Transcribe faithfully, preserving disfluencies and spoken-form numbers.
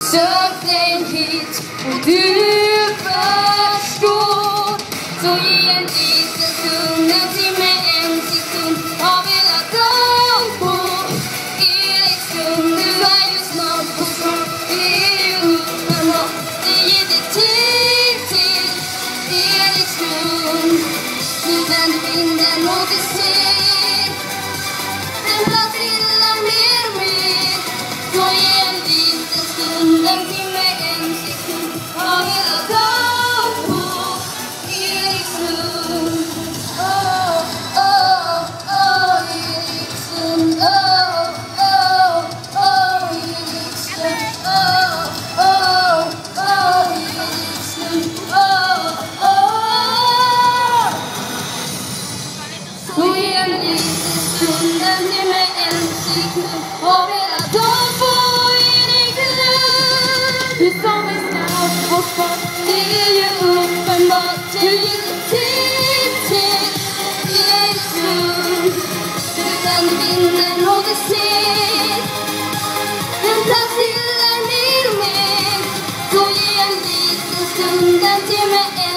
Sök dig hit och du förstår. Så ge en liten stund, en timme, en sekund av hela dagen på Erik stund. Du är ju snart på snart, det är ju uppenbart. Det ger dig tid till Erik stund. Nu vänder vinden och du ser den plats illa mer och mer. Så ge en liten stund, en timme, en sekund av hela dagen på Erik stund. Oh, oh, oh, Erik stund. Oh, oh, oh, Erik stund. Oh, oh, oh, Erik stund. Oh, oh. Så ge en liten stund, en timme, en sekund av hela dagen på Erik stund. Du som är snabb på sport, det är ju uppenbart. Du ger dig tid till Erik stund. Du vänder vinden och du ser den plats illa mer och mer. Så ge en liten stund, en timme,